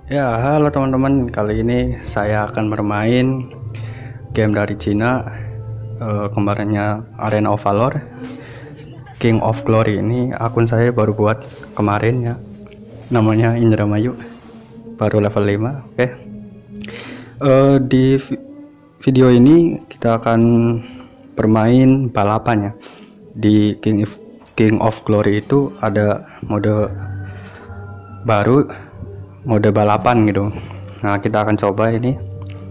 Ya, halo teman-teman. Kali ini saya akan bermain game dari Cina. Kemarinnya Arena of Valor, King of Glory. Ini akun saya baru buat kemarin ya. Namanya Indramayu. Baru level 5. Oke. Di video ini kita akan bermain balapan ya. Di King of Glory itu ada mode baru, mode balapan gitu. Nah, kita akan coba ini.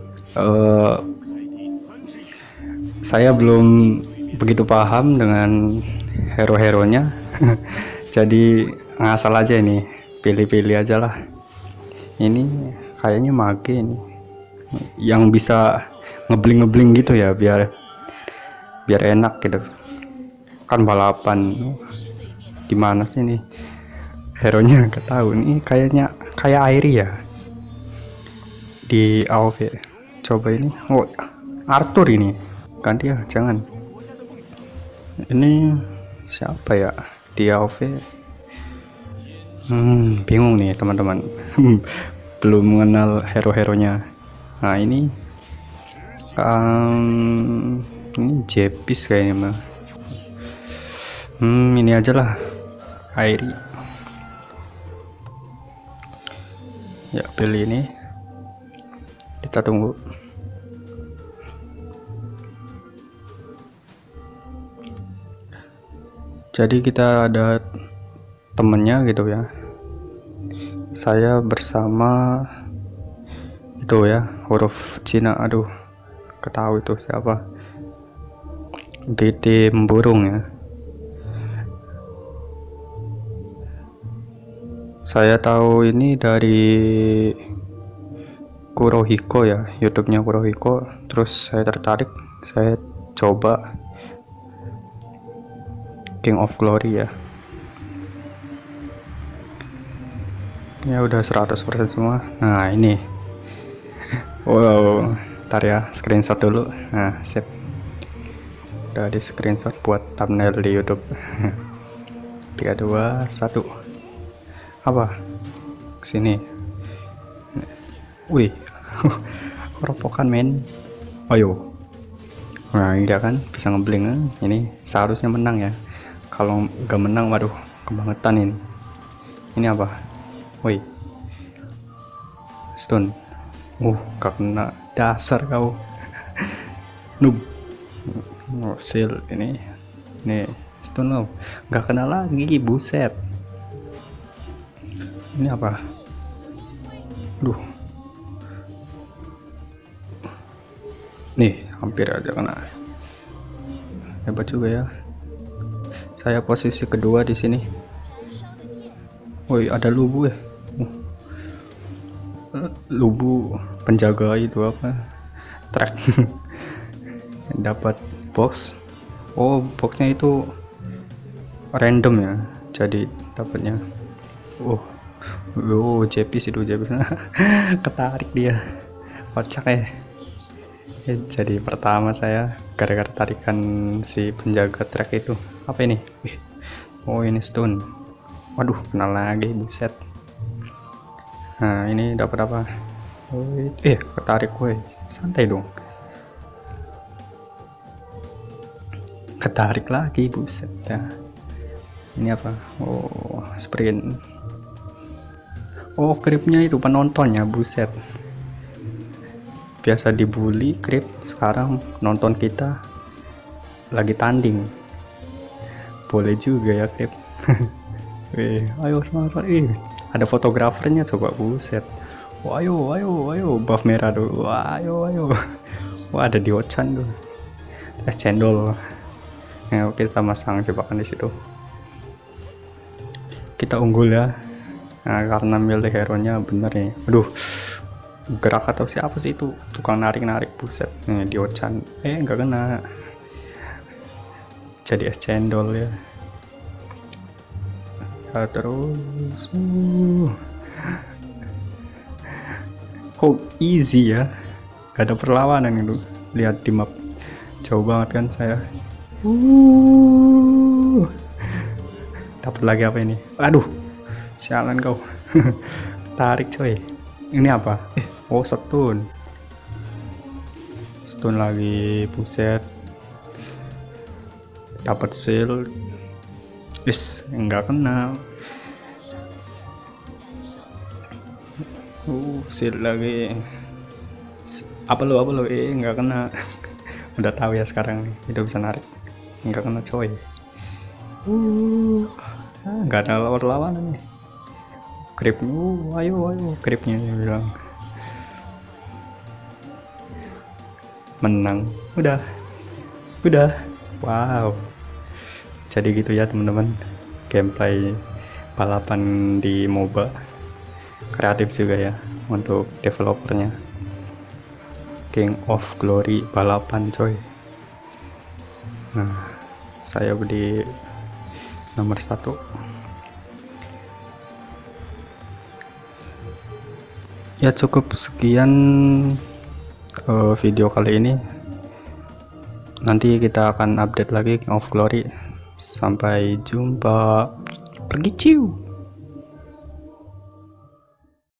Saya belum begitu paham dengan hero-heronya. Jadi ngasal aja ini, pilih-pilih aja lah. Ini kayaknya mage ini yang bisa ngebling gitu ya, biar enak gitu kan balapan. Gimana sih nih hero-nya, nggak tahu. Ini kayaknya kayak Airi ya di AoV. Coba ini. Oh, Arthur ini kan dia. Jangan, ini siapa ya di AoV. Bingung nih teman-teman. Belum mengenal hero-heronya. Nah, ini Jepis kayaknya mah. Ini aja lah, Airi. Ya, pilih ini. Kita tunggu. Jadi kita ada temennya gitu ya. Saya bersama itu ya, huruf Cina. Aduh, ketahui itu siapa. GD Memburung ya. Saya tahu ini dari Kurohiko ya, YouTube-nya Kurohiko. Terus saya tertarik, saya coba King of Glory ya. Ya udah 100% semua. Nah, ini. Wow, ntar ya, screenshot dulu. Nah, sip. Udah di screenshot buat thumbnail di YouTube. 3 2 1. Apa? Kesini. Wih. Keropokan men. Ayo. Nah, ini dia kan bisa ngebling. Ini seharusnya menang ya. Kalau nggak menang, waduh, kebangetan ini. Ini apa? Woi, stun. Gak kena. Dasar kau. Noob. Seal ini. Nih, stun lo. Gak kena lagi, buset. Ini apa? Duh. Nih, hampir aja kena. Hebat juga ya. Saya posisi kedua di sini. Woi, ada Lubu ya. Lubu penjaga itu apa? Track. Dapat box. Oh, boxnya itu random ya. Jadi dapatnya. Jepis itu Jepis. Ketarik dia. Kocak ya. Jadi pertama saya gara-gara tarikan si penjaga track itu. Apa ini? Oh, ini stun. Waduh, kena lagi, buset. Nah, ini dapat apa? Ketarik gue. Santai dong. Ketarik lagi, buset ya. Ini apa? Oh, sprint. Oh, creepnya itu penontonnya, buset. Biasa dibully creep, sekarang nonton kita lagi tanding. Boleh juga ya creep. Ayo semangat. Ada fotografernya, coba, buset. Wah, ayo buff merah dulu. Wah, ayo. Wah, ada di Ochan tuh. Es cendol. Nah, oke, kita masang jebakan di situ. Kita unggul ya. Nah, karena milih hero-nya bener nih. Aduh, gerak atau siapa sih itu? Tukang narik, buset. Nih, di Ochan. Nggak kena. Jadi es cendol ya. Terus kok easy ya, gak ada perlawanan itu. Lihat di map jauh banget kan saya. Dapat lagi apa ini? Aduh, sialan kau. Tarik coy. Ini apa? Oh, stun lagi, buset. Dapat shield. Enggak kena. Shield lagi. Apa lo? Enggak kena. Udah tahu ya sekarang nih, udah bisa narik. Enggak kena coy. Enggak ada lawan nih. Creep, ayo creepnya bilang. Menang. Udah. Wow. Jadi gitu ya teman-teman, gameplay balapan di MOBA. Kreatif juga ya untuk developernya. King of Glory balapan coy. Nah, saya beli nomor 1. Ya cukup sekian video kali ini. Nanti kita akan update lagi King of Glory. Sampai jumpa. Pergi ciu.